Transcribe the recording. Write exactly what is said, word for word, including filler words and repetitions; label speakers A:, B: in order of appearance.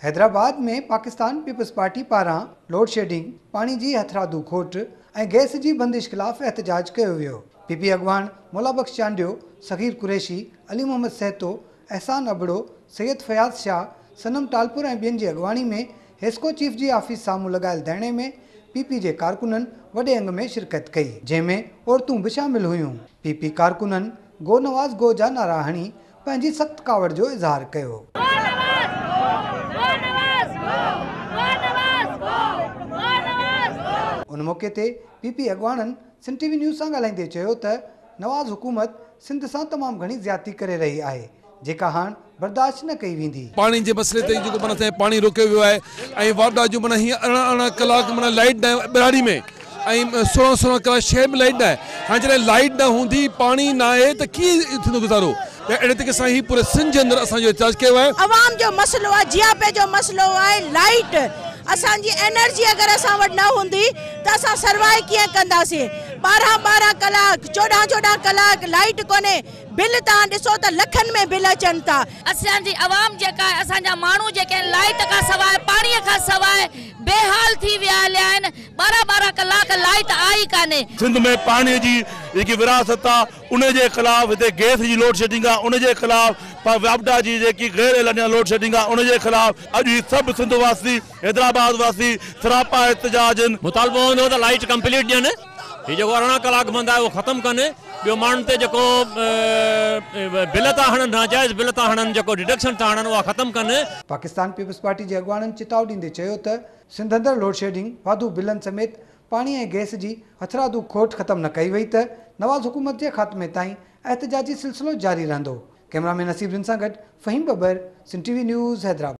A: हैदराबाद में पाकिस्तान पीपल्स पार्टी पारां load shedding, पानी की हथरादू खोट और गैस की बंदिश खिलाफ एहतजाज किया वियो। पीपी अगवान मोलाबख्श चांडियो, सगीर कुरैशी, अली मोहम्मद सहतो, एहसान अबड़ो, सैयद फयाज शाह, सनम टालपुर और बियन की अगवानी में हेस्को चीफ जी ऑफिस सामू लगायल धरणे में पीपी के कारकुनन वडे अंग में शिरकत कई, जैमें औरतूं भी शामिल हुयूं। पीपी कारकुनन गो नवाज गो जा नारा हणी पंहिंजी सख्त कावड़ जो इज़हार कियो। उन मौके ते पीपी अगवानन सिंध टीवी न्यूज़ सां ॻाल्हाईंदे चयो त नवाज़ हुकूमत सिंध सां तमामु घणी ज़्यादती करे रही आहे, जेका हाणे बर्दाश्त न कई वेंदी।
B: पानी के मसले ते जेको माना ते पानी रोकियो वियो आहे ऐं वार्डा जो माना हीअं अरिड़हं अरिड़हं कलाक माना लाइट न बिराड़ी में ऐं सोरहं सोरहं कलाक शहर में लाइट न आहे। हाणे जॾहिं लाइट न हूंदी, पानी न आहे त कीअं थींदो गुज़ारो। अहिड़े तरीक़े सां ही पूरे सिंध जे अंदरि असांजो एहतजाज कयो आहे।
C: अवाम जो मसलो आहे, जियापे जो मसलो आहे लाइट। असांजी एनर्जी अगर असां वटि न हूंदी त असां सर्वाइव कीअं कंदासीं। बारह बारह कलाक चौदह चौदह कलाक लाइट कोने, बिल तव्हां ॾिसो त लखनि में बिल अचनि था।
D: असांजी अवाम जेका आहे, असांजा माण्हू जेके आहिनि लाइट खां सवाइ, पाणीअ खां सवाइ बेहाल थी विया आहिनि। बारह बारह कलाक लाइट आई कान्हे।
E: सिंध में पानी की जेकी विरासत आहे उन जे ख़िलाफ़, हिते गैस जी लोड शेडिंग आहे उन जे ख़िलाफ़, वापडा जी जेकी गैर एलानिया लोड शेडिंग आहे उन जे ख़िलाफ़ अॼु ही सभु सिंध वासी, हैदराबाद वासी सरापा एहतजाज आहिनि।
F: मुतालबो हूंदो त लाइट कंप्लीट ॾियनि, हीउ जेको अरिड़हं कलाक बंदि आहे उहो ख़तमु कनि। ॿियो माण्हुनि ते जेको बिल था हणनि, नाजाइज़ बिल था हणनि, जेको डिडक्शन था हणनि, उहा ख़तमु कनि।
A: पाकिस्तान पीपल्स पार्टी जे अगवाननि चिताव ॾींदे चयो त सिंध अंदरि लोड शेडिंग, वाधू बिलनि समेत पानी ऐं गैस जी हथरादू खोट ख़तमु न कई वई त नवाज़ हुकूमत जे ख़ात्मे ताईं एहतजाजी सिलसिलो जारी रहंदो। कैमरामैन नसीब रिन सां गॾु फ़हीम बबर, सिंध टीवी न्यूज़, हैदराबाद।